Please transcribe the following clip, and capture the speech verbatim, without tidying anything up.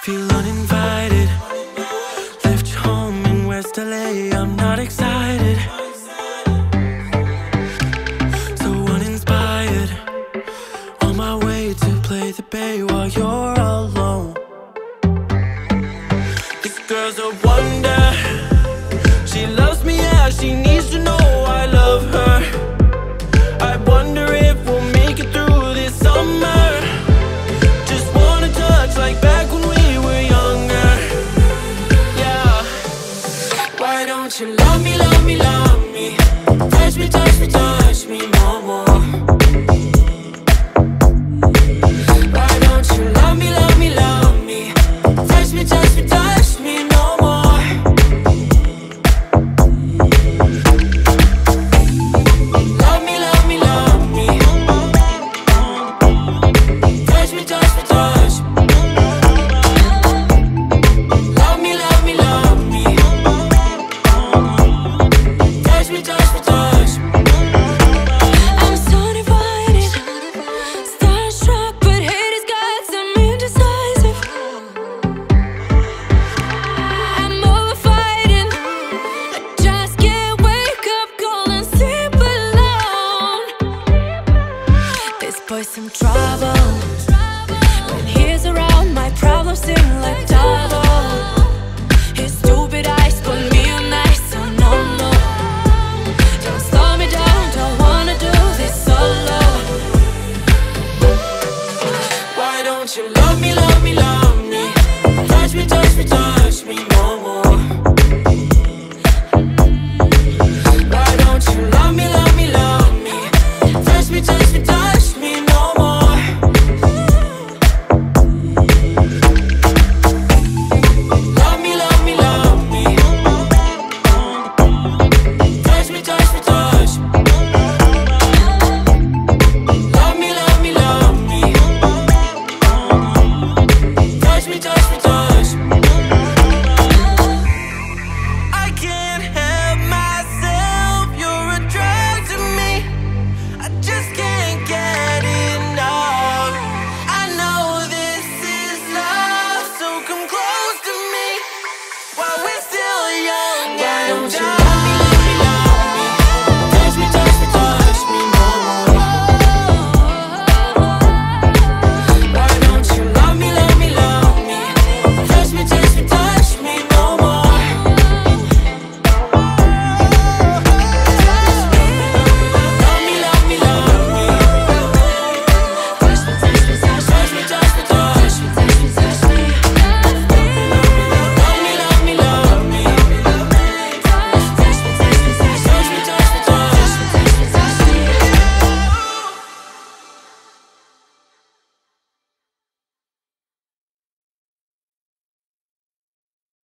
Feel uninvited. Left your home in West L A. I'm not excited. So uninspired. On my way to play the bay while you're alone. This girl's a wonder. She loves me, yeah, she needs to know I love her. I wonder if we'll make it through this summer. Just wanna touch like back when we were younger. Yeah. Why don't you love me, love me, love me? Touch me, touch me, touch me no more. Why don't you love me, love me, love me? Touch me, touch me, touch me no more. Love me, love me, love me. Touch me, touch me, touch me. Love me, love me, love me. Touch me, touch me, touch me. I'm so divided, starstruck, but haters got some indecisive. I'm over fighting, I just can't wake up cold and sleep alone. This boy's some trouble.